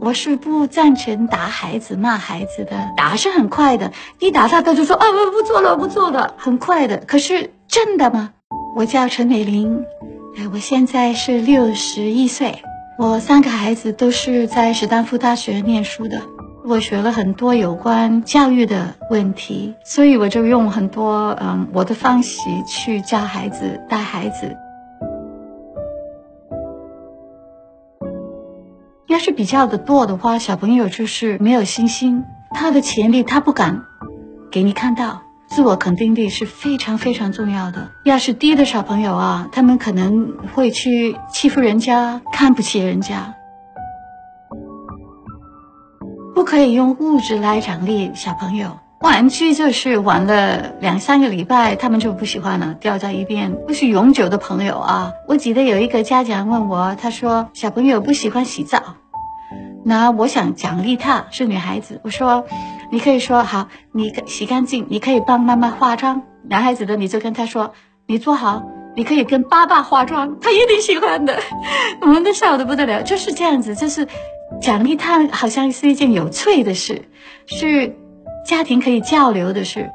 我是不赞成打孩子、骂孩子的，打是很快的，一打他就说啊，我不做了，不做了，很快的。可是真的吗？我叫陈美玲，我现在是61岁，我3个孩子都是在史丹福大学念书的。我学了很多有关教育的问题，所以我就用很多我的方式去教孩子、带孩子。要是比较的多的话，小朋友就是没有信心，他的潜力他不敢给你看到，自我肯定力是非常非常重要的。要是低的小朋友啊，他们可能会去欺负人家，看不起人家。不可以用物质来奖励小朋友，玩具就是玩了2-3个礼拜，他们就不喜欢了，掉在一边，不是永久的朋友啊。我记得有一个家长问我，他说小朋友不喜欢洗澡，那我想奖励他，是女孩子，我说你可以说好，你洗干净，你可以帮妈妈化妆。男孩子的你就跟他说，你做好，你可以跟爸爸化妆，他一定喜欢的。我们都笑得不得了，就是这样子，就是奖励他好像是一件有趣的事，是家庭可以交流的事。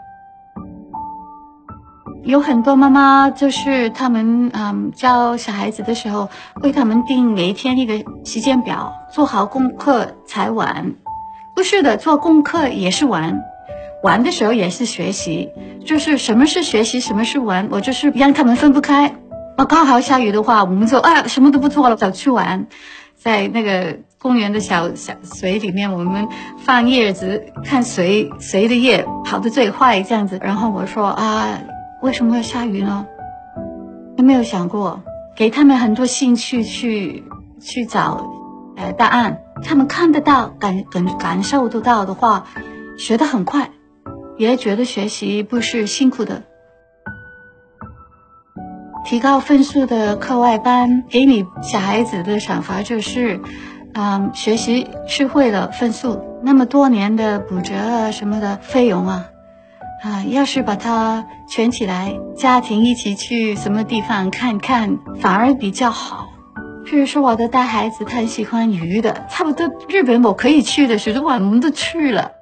有很多妈妈就是他们教小孩子的时候，为他们定每一天一个时间表，做好功课才玩。不是的，做功课也是玩，玩的时候也是学习，就是什么是学习，什么是玩，我就是让他们分不开。刚好下雨的话，我们就什么都不做了，走去玩，在那个公园的小水里面，我们放叶子，看谁的叶跑得最快这样子。然后我说为什么要下雨呢？有没有想过给他们很多兴趣去找答案，他们看得到感受得到的话，学得很快，也觉得学习不是辛苦的。提高分数的课外班，给你小孩子的想法就是学习是为了分数，那么多年的补折什么的费用要是把它圈起来，家庭一起去什么地方看看，反而比较好。譬如说我的大孩子他很喜欢鱼的，差不多日本我可以去的时候我们都去了。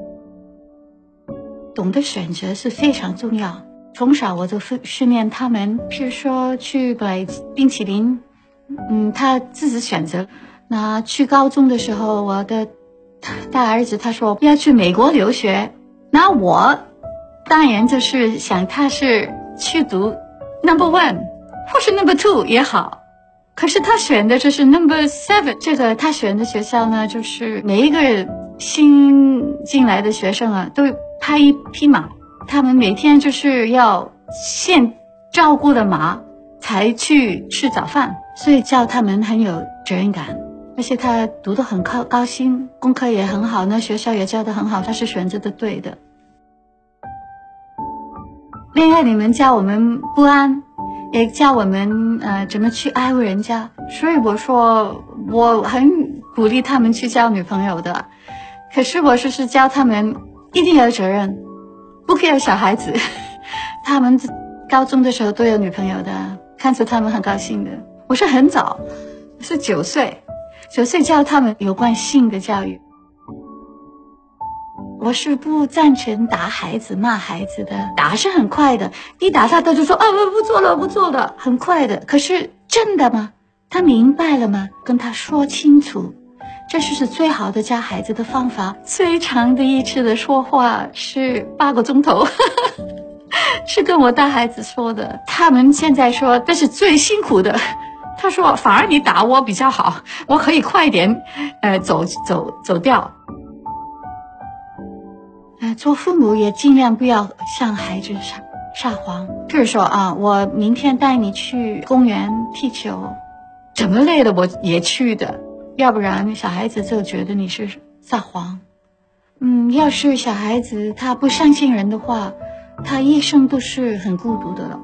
懂得选择是非常重要，从小我就训练他们，譬如说去买冰淇淋，他自己选择。那去高中的时候，我的大儿子他说要去美国留学，那我当然就是想他是去读 No.1 或是 No.2 也好，可是他选的就是 No.7。 这个他选的学校呢，就是每一个新进来的学生都派一匹马，他们每天就是要先照顾的马才去吃早饭，所以教他们很有责任感。而且他读得很高兴，功课也很好，那学校也教得很好，他是选择的对的。恋爱里面教我们不安，也教我们怎么去爱护人家，所以我说我很鼓励他们去交女朋友的，可是我是教他们一定要有责任，不可以有小孩子。他们高中的时候都有女朋友的，看着他们很高兴的。我是很早，是9岁教他们有关性的教育。我是不赞成打孩子、骂孩子的，打是很快的，一打他就说我不做了，不做了，很快的。可是真的吗？他明白了吗？跟他说清楚，这是最好的教孩子的方法。最长的一次的说话是8个钟头。是跟我大孩子说的，他们现在说这是最辛苦的。他说反而你打我比较好，我可以快点走掉。做父母也尽量不要向孩子撒谎，譬如说我明天带你去公园踢球，怎么累了我也去的，要不然小孩子就觉得你是撒谎。要是小孩子他不相信人的话，他一生都是很孤独的了。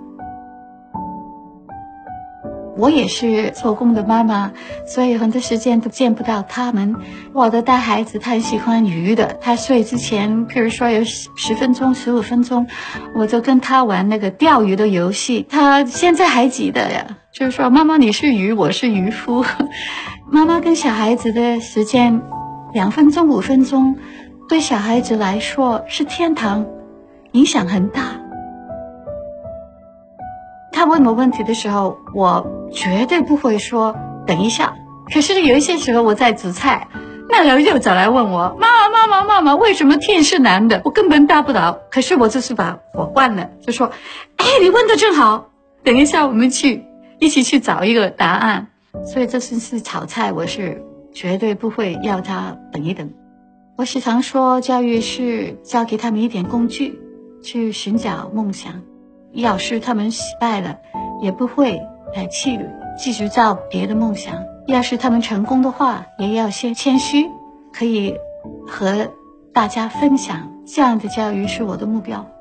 我也是做工的妈妈，所以很多时间都见不到他们。我的大孩子他很喜欢鱼的，他睡之前譬如说有10分钟15分钟，我就跟他玩那个钓鱼的游戏，他现在还记得呀，就是说妈妈你是鱼，我是渔夫。妈妈跟小孩子的时间 2分钟、5分钟，对小孩子来说是天堂，影响很大。他问我问题的时候，我绝对不会说等一下。可是有一些时候我在煮菜，那人又找来问我，妈妈，为什么天是蓝的？我根本答不到。可是我就是把火关了，就说，你问的正好，等一下我们一起去找一个答案。所以这次炒菜，我是绝对不会要他等一等。我时常说，教育是教给他们一点工具，去寻找梦想。要是他们失败了，也不会去继续找别的梦想。要是他们成功的话，也要先谦虚，可以和大家分享。这样的教育是我的目标。